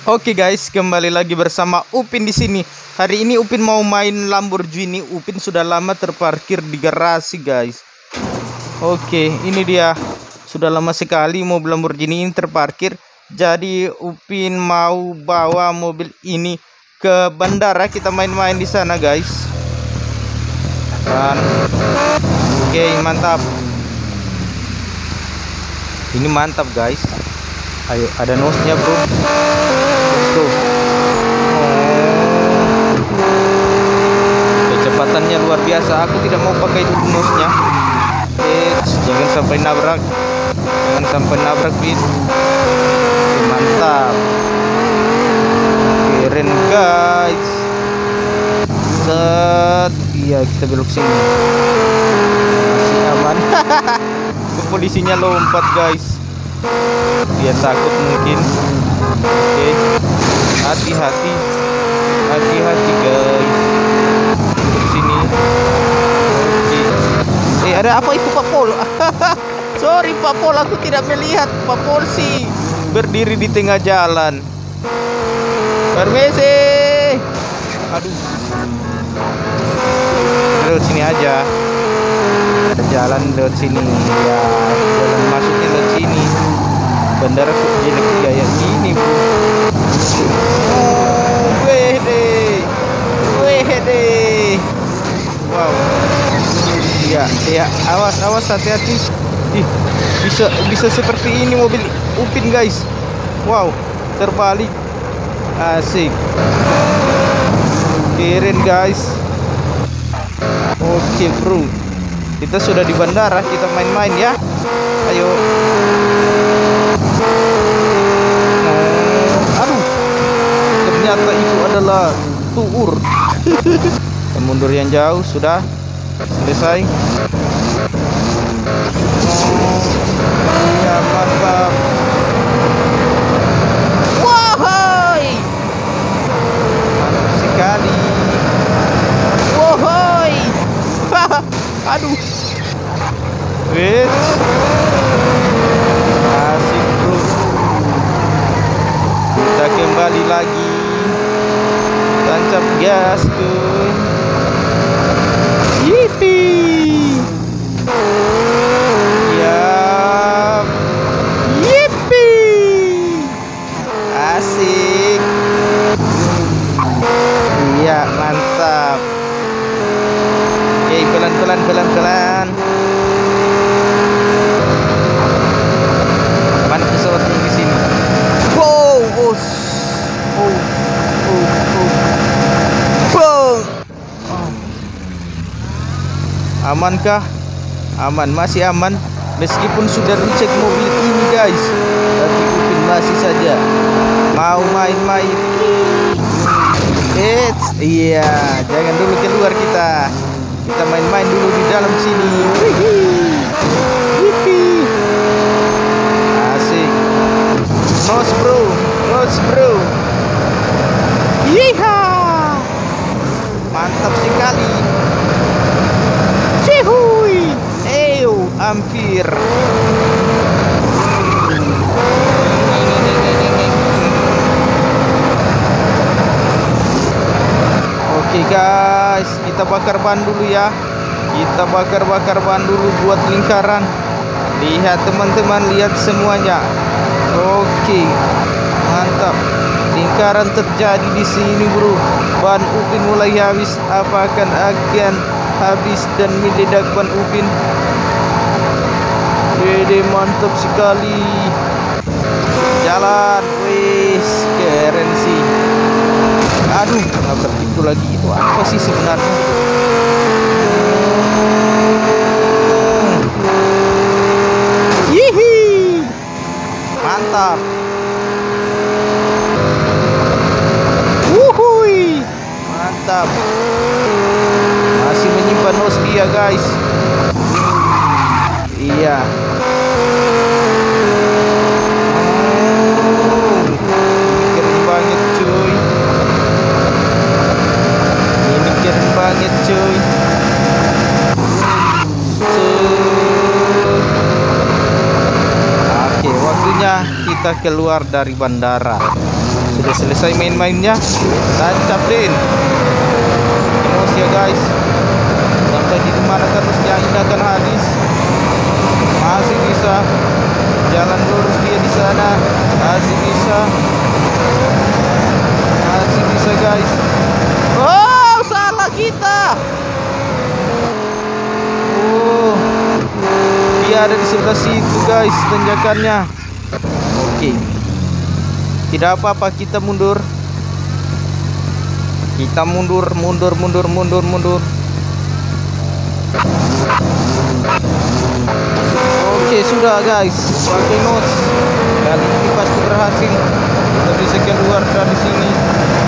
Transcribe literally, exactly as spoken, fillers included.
Oke guys, kembali lagi bersama Upin di sini. Hari ini Upin mau main Lamborghini. Upin sudah lama terparkir di garasi guys. Oke, ini dia. Sudah lama sekali mobil Lamborghini ini terparkir. Jadi Upin mau bawa mobil ini ke bandara. Kita main-main di sana guys. Dan oke, mantap. Ini mantap guys. Ayo, ada nosnya bro. Let's go. Oh. Kecepatannya luar biasa. Aku tidak mau pakai dulu nosnya. Eh, jangan sampai nabrak. Jangan sampai nabrak bis. Mantap. Keren guys. Set. Iya, kita belok sini. Masih aman. Polisinya lompat guys. Dia takut mungkin. Oke, hati-hati, hati-hati guys. Duduk sini. Oke. Eh, ada apa itu Pak Pol? Sorry Pak Pol, aku tidak melihat Pak Polisi berdiri di tengah jalan. Permisi. Aduh. Lewat sini aja. Ada jalan lewat sini ya. Jalan masuknya lewat sini. Bandara kok jadi kayak gini bro. Oh, wede, wede. Wow. Ya, ya, awas, awas, hati-hati. Ih, bisa, bisa seperti ini mobil Upin guys. Wow, terbalik. Asik. Keren guys. Oke bro. Kita sudah di bandara, kita main-main ya. Ayo. Nah, aduh. Ternyata itu adalah tuur. Kita mundur yang jauh, sudah selesai. Oh, ya mantap. Wahai. Mantap sekali. Wahai. Aduh. Wait. Asik bro. Kita kembali lagi. Tancap gas kuy. Yippee. Yap. Yippee. Asik. Iya, mantap. Oke, pelan-pelan, pelan-pelan. Mana pesawat yang di sini? Wow, oh, oh, oh, oh. Boom. Oh. Amankah? Aman, masih aman. Meskipun sudah dicek mobil ini guys, tapi Upin masih saja mau main-main. Eits, iya, jangan dulu keluar kita. Kita main-main dulu di dalam sini. Yippee. Asik. Nos bro, nos bro. Yeeha. Mantap sekali. Cihuy. Eyo, hampir. Oke guys, kita bakar ban dulu ya. Kita bakar-bakar ban dulu buat lingkaran. Lihat teman-teman, lihat semuanya. Oke, mantap. Lingkaran terjadi di sini bro. Ban Upin mulai habis. Apakah akan habis dan meledak ban Upin? Wede, mantap sekali. Jalan, wis keren sih. Aduh, nabrak pintu lagi. Itu apa sih sebenarnya? Yihi. Mantap. Wuhui. Mantap. Masih menyimpan nos dia guys. Iya. Oh, keren banget cuy. Ini keren banget cuy. Oke, waktunya kita keluar dari bandara. Sudah selesai main-mainnya. Tancap din. Terus ya guys. Sampai di mana terusnya ini akan habis. Masih bisa. Jalan lurus dia di sana. Masih bisa. Masih bisa guys. Oh, salah kita. Oh, dia ada di sebelah situ guys tanjakannya. Oke, tidak apa-apa, kita mundur. Kita mundur, mundur, mundur, mundur, mundur. Oke, sudah guys, pakai nos. Kali ini pasti berhasil. Kita bisa keluar dari sini.